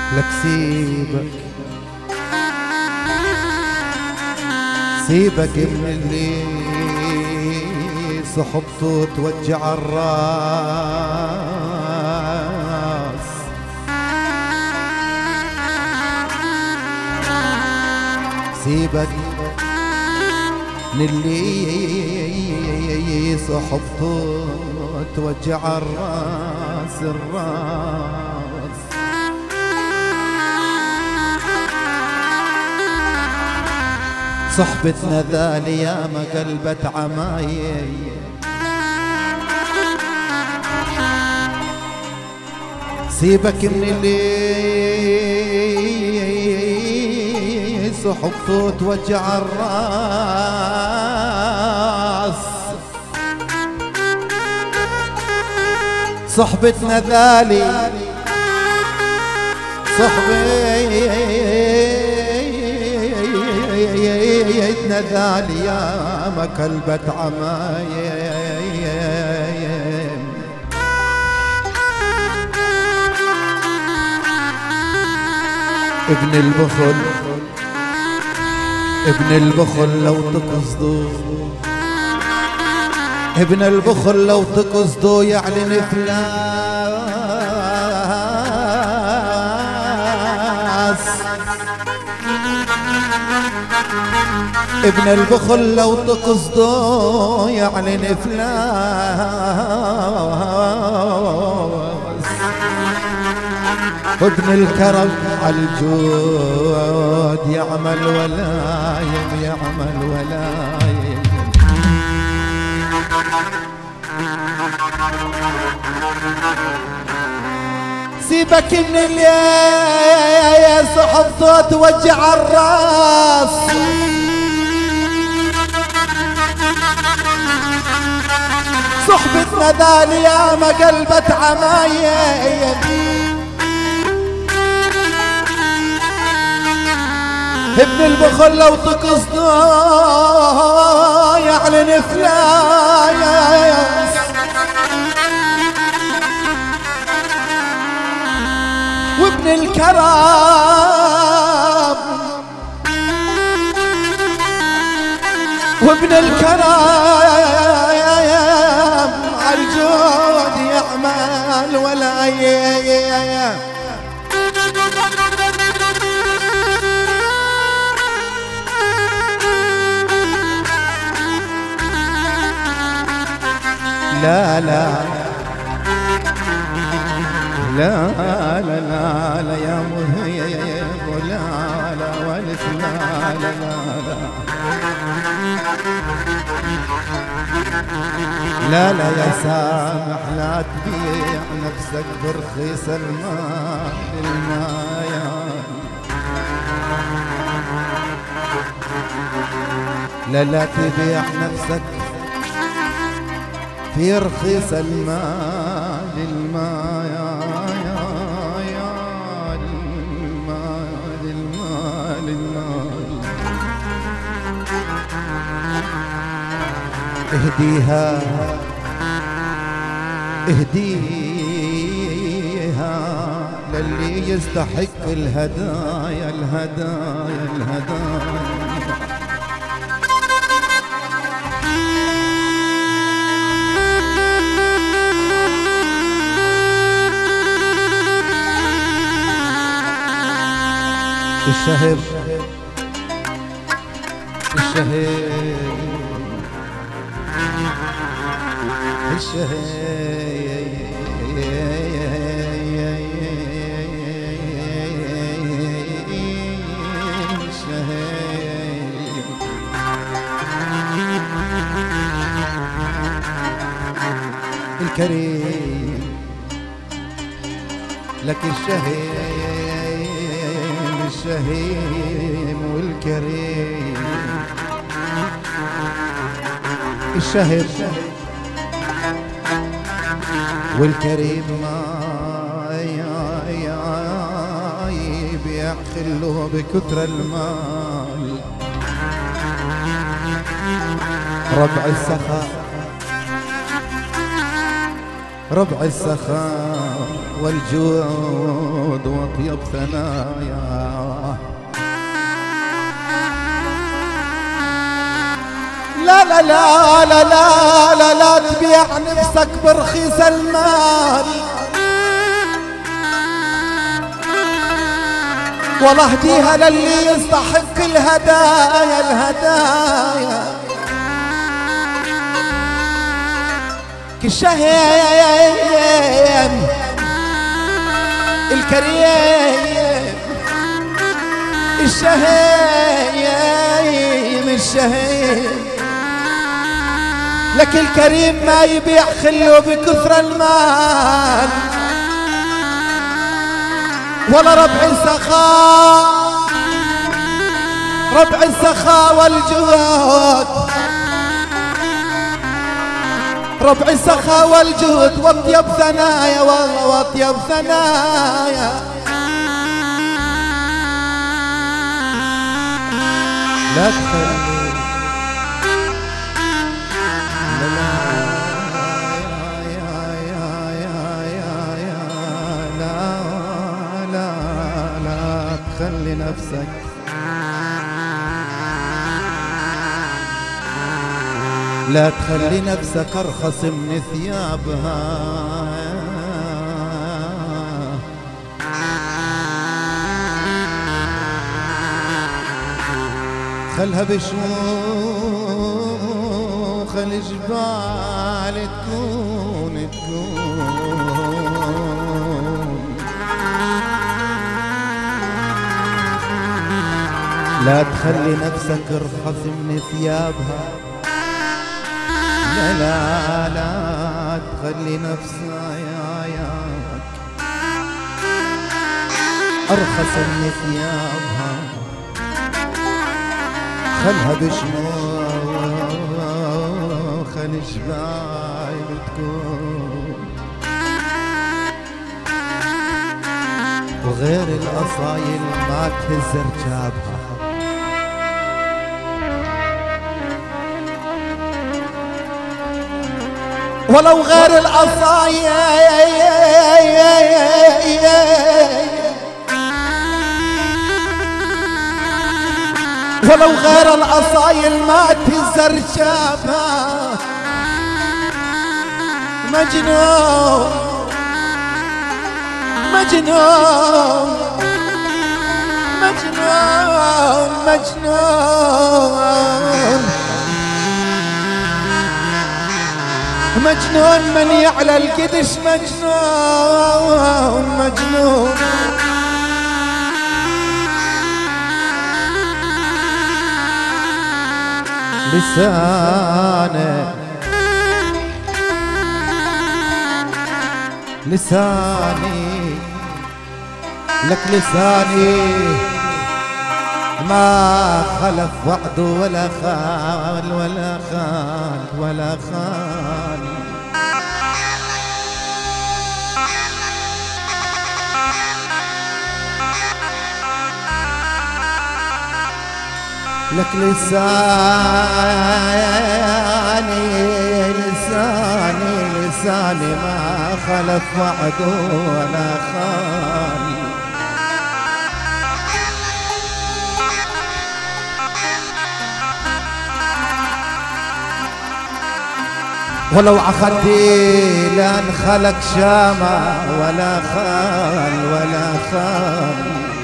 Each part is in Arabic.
لك سيبك من اللي صحبته توجع الراس، سيبك من اللي صحبته توجع الراس صحبتنا ذالي يا ما قلبت عمايل، سيبك من اللي صحبته توجع الراس، صحبتنا ذالي صحبتنا ذالي يا ما كلبت عمايل، ابن البخل لو تقصدوا، ابن البخل لو تقصدوا يعلن افلاس، ابن البخل لو تقصدوا يعلن افلاس، وابن الكرم عالجود يعمل ولايم يعمل ولايم. سيبك من اللي صحبته توجع الراس، صحبتنا ذالي يا ما قلبت عمايل، ابن البخل لو تقصده يعلن فلاس، وابن الكرم وابن الكرم عالجود يعمل ولايم. لا لا لا لا لا لا يا مهيب لا لا والف لا لا لا لا لا يا سامح لا تبيع نفسك برخيص المايا، لا لا تبيع نفسك في رخيص المال اهديها للي يستحق الهدايا الشهب الكريم لك الشهيم والكريم، الشهر والكريم ما يبيع خله بكثر المال، ربع السخاء والجود واطيب ثنايا. لا لا لا لا لا لا لا تبيع نفسك برخيص المال، والله اهديها للي يستحق الهدايا الهدايا. كالشهيم الكريم الشهيم الشهيم، لك الكريم ما يبيع خلو بكثر المال، ولا ربع السخاء ربع السخاء والجود، ربع السخاء والجود واطيب ثنايا والله واطيب ثنايا. لا تخلي خلي نفسك لا تخلي نفسك أرخص من ثيابها، خلها بشموخ الجبال تكون لا تخلي نفسك ارخص من ثيابها، لا لا لا تخلي نفسك ارخص من ثيابها، خلها بشموخ الجبال تكون، وغير الأصايل ما تهز رجابها. ولو غير الأصايل ولو غير الأصايل ما تهز رجابها. مجنون مجنون مجنون مجنون مجنون من يعلى القدش مجنون مجنون. لساني لك لساني ما خلف وعده ولا خان ولا خان ولا خان. لك لساني لساني لساني ما خلف وعده ولا خان. ولو عخدي لا انخلق شامة ولا خان ولا خان.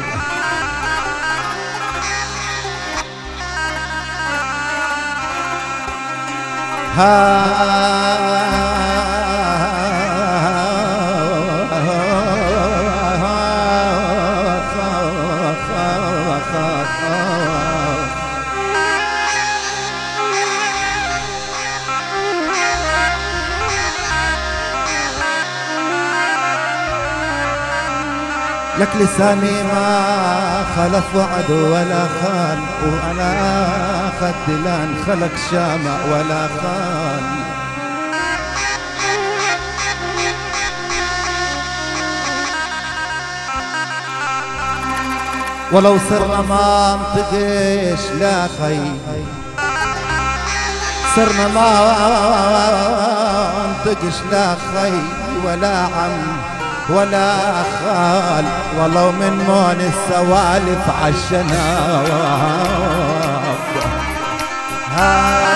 لك لساني ما خلف وعد ولا خان، وعلى خد لا انخلق شامة ولا خان. ولو صرنا ما انطقش لا خي، صرنا ما انطقش لا خي ولا عم ولا خال، ولو من مون السوالف عالشناب.